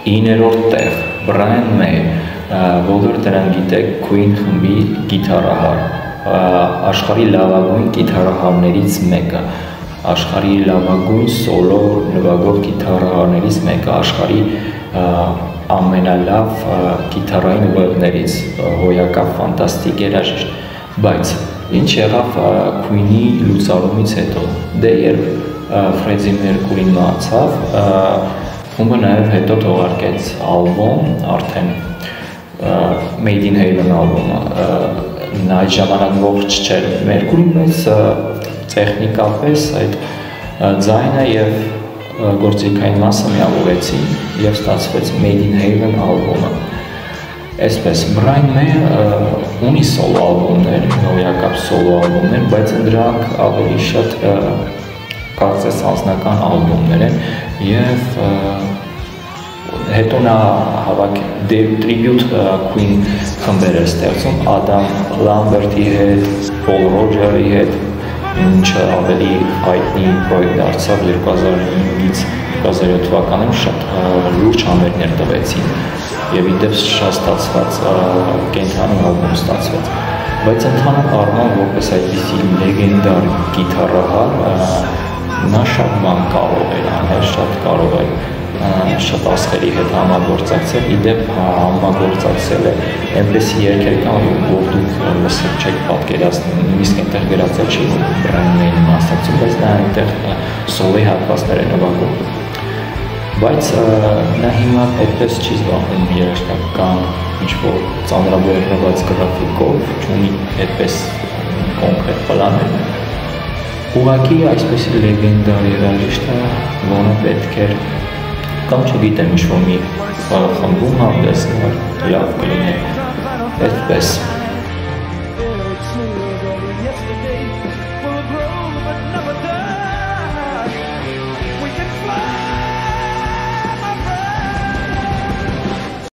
9-րդ տեղ Brian May, բոլորը դրան գիտեք, Queen խմբի գիտարահար, աշխարհի լավագույն գիտարահարներից մեկը, աշխարհի լավագույն սոլո նվագող գիտարահարներից մեկը, աշխարհի ամենալավ գիտարային նվագներից, հոյակապ ֆանտաստիկ երաժիշտ, բայց ինչ եղավ Queen-ի լուծարումից հետո, դե երբ Freddie Mercury-ն մահացավ, խումբը նաև հետո թողարկեց ալբոմ, արդեն Made in Heaven ալբոմը, նա այդ ժամանակ ողջ չէր, Mercury-ն մեծ տեխնիկապես այդ ձայնը և գործիքային մասը միավորեցին և ստացվեց Made in Heaven ալբոմը։ Այսպես, Brian May ունի սոլո ալբոմներ, հոյակապ սոլո ալբոմներ, բայց դրանք ավելի շատ կարծես անձնական ալբոմներ են և հետո նա տրիբյուտ Queen խմբեր էր ստեղծում Adam Lambert-ի հետ, Paul Roger-ի հետ, ինչը ավելի հայտնի պրոյեկտ դարձավ 2005-ից 2007 թվականին շատ լուրջ համերգներ տվեցին և իդեպ շատ ստացված կենդանի ալբոմ ստացվեց, բայց ընդհանուր առմամբ որպես այդպիսի լեգենդար գիտարահար նա շատ բան կարող էր անել, շատ կարող էր շատ աստղերի հետ համագործակցել, իդեպ համագործակցել է այնպիսի երգեր կան, որ դուք լսել չեք պատկերացնում, նույնիսկ այնտեղ գրածել չի, որ Brian May-ն մասնակցում, բայց նա այնտեղ սոլոյի հատվածներ է նվագում։ Բայց նա հիմա այդպես չի զբաղվում երաժշտական ինչ-որ ծանրաբեռնված գրաֆիկով, չունի այդպես կոնկրետ պլաններ։ Ուղղակի այսպիսի լեգենդար երաժիշտը, որը պետք էր կամ չգիտեմ ինչ-որ մի խմբում համտեսներ, լավ կլիներ, այդպես։ Yesterday, full of growth, but never done.